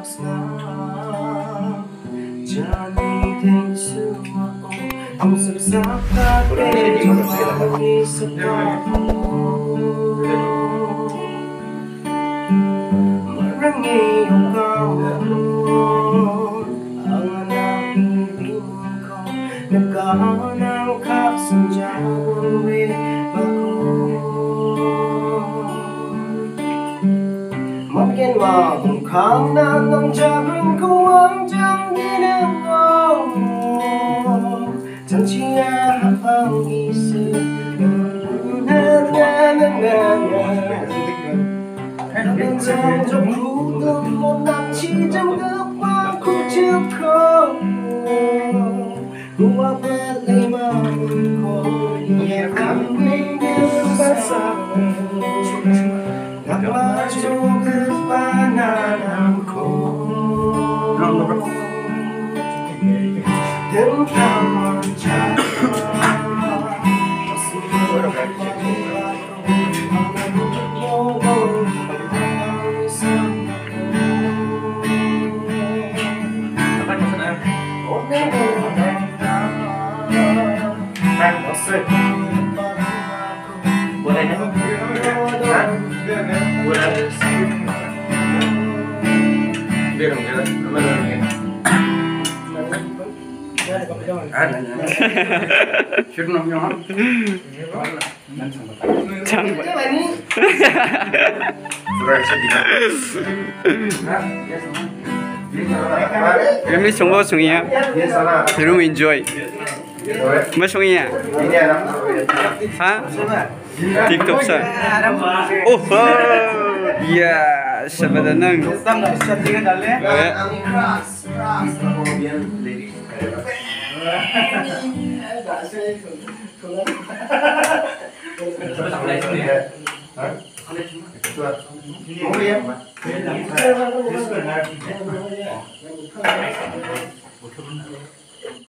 Mungkin mengkang ng 작은 공황장기는 전치야 한 있으면 나는 점점 굳은 못난 지정급과 구축하고 그와 빨리 마음은 고리에 감는 바삭 나마저 끝바나남고 등탕을 잡아 Kami sungguh sungai, belum enjoy. Mas sungai ya? Hah? TikTok sah? Oh, ya, sebenarnya.